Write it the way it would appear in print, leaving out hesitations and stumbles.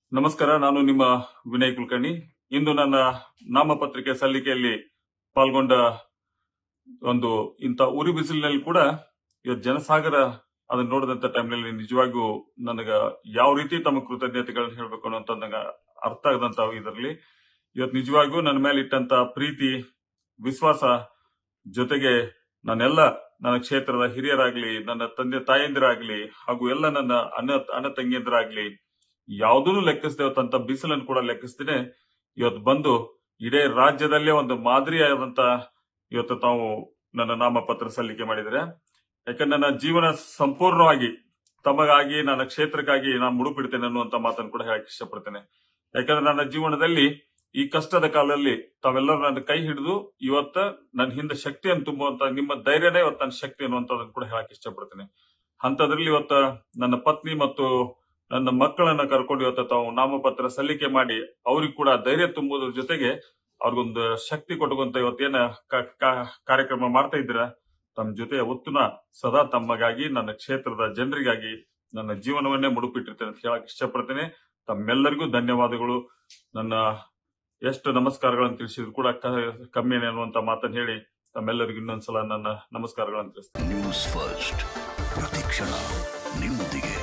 ನಮಸ್ಕಾರ. ನಾನು ನಿಮ್ಮ ವಿನಯ್ ಕುಲಕರ್ಣಿ. ಇಂದು ನನ್ನ ನಾಮಪತ್ರಿಕೆ ಸಲ್ಲಿಕೆಯಲ್ಲಿ ಪಾಲ್ಗೊಂಡ ಒಂದು ಇಂಥ ಉರಿ ಬಿಸಿಲಿನಲ್ಲಿ ಕೂಡ ಇವತ್ತು ಜನಸಾಗರ ಅದನ್ನ ನೋಡಿದಂತ ಟೈಮ್ನಲ್ಲಿ ನಿಜವಾಗಿಯೂ ನನಗ ಯಾವ ರೀತಿ ತಮ್ಮ ಕೃತಜ್ಞತೆಗಳನ್ನ ಹೇಳ್ಬೇಕು ಅನ್ನೋಂತ ನನಗ ಅರ್ಥ ಆಗದಂತ ಇದರಲ್ಲಿ ಇವತ್ತು ನಿಜವಾಗಿಯೂ ನನ್ನ ಮೇಲೆ ಇಟ್ಟಂತ ಪ್ರೀತಿ, ವಿಶ್ವಾಸ, ಜೊತೆಗೆ ನನ್ನ ಕ್ಷೇತ್ರದ ಹಿರಿಯರಾಗ್ಲಿ, ನನ್ನ ತಂದೆ ತಾಯಂದಿರಾಗ್ಲಿ, ಹಾಗೂ ಎಲ್ಲ ನನ್ನ ಅಣ್ಣ ತಂಗಿಯಂದಿರಾಗ್ಲಿ, ಯಾವುದನ್ನು ಲೆಕ್ಕಿಸದೇವತ್ತಂತ ಬಿಸಿಲನ್ನು ಕೂಡ ಲೆಕ್ಕಿಸ್ದೇನೆ ಇವತ್ತು ಬಂದು ಇಡೀ ರಾಜ್ಯದಲ್ಲೇ ಒಂದು ಮಾದರಿಯಾದಂತ ಇವತ್ತು ತಾವು ನನ್ನ ನಾಮಪತ್ರ ಸಲ್ಲಿಕೆ ಮಾಡಿದ್ರೆ. ಯಾಕಂದ್ರೆ ನನ್ನ ಜೀವನ ಸಂಪೂರ್ಣವಾಗಿ ತಮಗಾಗಿ, ನನ್ನ ಕ್ಷೇತ್ರಕ್ಕಾಗಿ ನಾನು ಮುಡುಪಿಡ್ತೇನೆ ಅನ್ನುವಂತ ಮಾತನ್ನು ಕೂಡ ಹೇಳಕ್ ಇಷ್ಟಪಡ್ತೇನೆ. ಯಾಕಂದ್ರೆ ನನ್ನ ಜೀವನದಲ್ಲಿ ಈ ಕಷ್ಟದ ಕಾಲದಲ್ಲಿ ತಾವೆಲ್ಲರೂ ನನ್ನ ಕೈ ಹಿಡಿದು ಇವತ್ತ ನನ್ನ ಹಿಂದೆ ಶಕ್ತಿಯನ್ನು ತುಂಬುವಂತ ನಿಮ್ಮ ಧೈರ್ಯನೇ ಇವತ್ತು ನನ್ನ ಶಕ್ತಿ ಅನ್ನುವಂಥದ್ದನ್ನು ಕೂಡ ಹೇಳಕ್ ಇಷ್ಟಪಡ್ತೇನೆ. ಅಂತದ್ರಲ್ಲಿ ಇವತ್ತ ನನ್ನ ಪತ್ನಿ ಮತ್ತು ನನ್ನ ಮಕ್ಕಳನ್ನ ಕರ್ಕೊಂಡು ಇವತ್ತು ತಾವು ನಾಮಪತ್ರ ಸಲ್ಲಿಕೆ ಮಾಡಿ ಅವ್ರಿಗೆ ಕೂಡ ಧೈರ್ಯ ತುಂಬುವುದ್ರ ಜೊತೆಗೆ ಅವ್ರಿಗೊಂದು ಶಕ್ತಿ ಕೊಟ್ಟುವಂತ ಇವತ್ತೇನ ಕಾರ್ಯಕ್ರಮ ಮಾಡ್ತಾ ಇದ್ದೀರಾ, ತಮ್ಮ ಜೊತೆ ಯಾವತ್ತೂ ಸದಾ ತಮ್ಮಗಾಗಿ, ನನ್ನ ಕ್ಷೇತ್ರದ ಜನರಿಗಾಗಿ ನನ್ನ ಜೀವನವನ್ನೇ ಮುಡುಪಿಟ್ಟಿರ್ತೇನೆ ಅಂತ ಹೇಳಕ್ ಇಷ್ಟಪಡ್ತೇನೆ. ತಮ್ಮೆಲ್ಲರಿಗೂ ಧನ್ಯವಾದಗಳು. ನನ್ನ ಎಷ್ಟು ನಮಸ್ಕಾರಗಳನ್ನು ತಿಳಿಸಿದ್ರು ಕೂಡ ಕಮ್ಮಿನೇ ಅನ್ನುವಂತ ಮಾತನ್ನು ಹೇಳಿ ತಮ್ಮೆಲ್ಲರಿಗೂ ಇನ್ನೊಂದ್ಸಲ ನನ್ನ ನಮಸ್ಕಾರಗಳನ್ನು ತಿಳಿಸ್ತೇನೆ. ನ್ಯೂಸ್ ಫಸ್ಟ್, ಪ್ರತಿಕ್ಷಣ ನಿಮ್ಮೊಂದಿಗೆ.